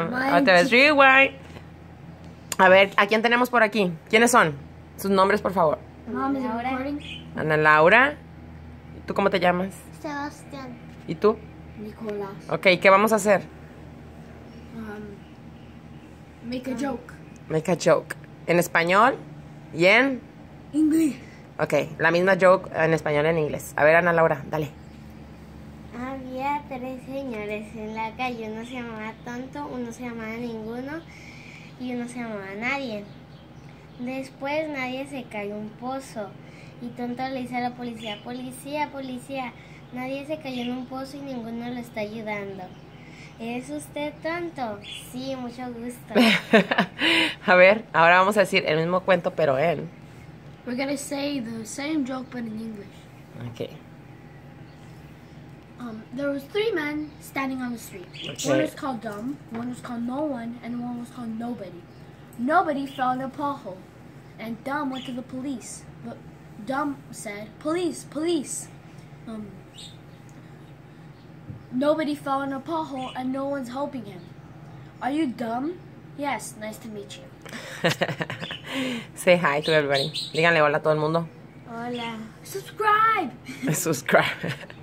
Otra vez, rewind. A ver, ¿a quién tenemos por aquí? ¿Quiénes son? Sus nombres, por favor. Mom, is it Laura. recording? Ana Laura. ¿Tú cómo te llamas? Sebastián. ¿Y tú? Nicolás. Ok, ¿qué vamos a hacer? Make a joke. Make a joke. ¿En español? ¿Y en? English. Ok, la misma joke en español y en inglés. A ver, Ana Laura, dale. Había tres señores en la calle. Uno se llamaba Tonto, uno se llamaba Ninguno y uno se llamaba Nadie. Después Nadie se cayó en un pozo y Tonto le dice a la policía: policía, policía, Nadie se cayó en un pozo y ninguno lo está ayudando. ¿Es usted tonto? Sí, mucho gusto. A ver, ahora vamos a decir el mismo cuento, pero en. We're gonna say the same joke but in English. Ok. There was three men standing on the street. Okay. One was called Dumb, one was called No One, and one was called Nobody. Nobody fell in a pothole, and Dumb went to the police. But Dumb said, "Police, police." Nobody fell in a pothole, and no one's helping him. Are you dumb? Yes, nice to meet you. Say hi to everybody. Díganle hola a todo el mundo. Hola. Subscribe! Subscribe.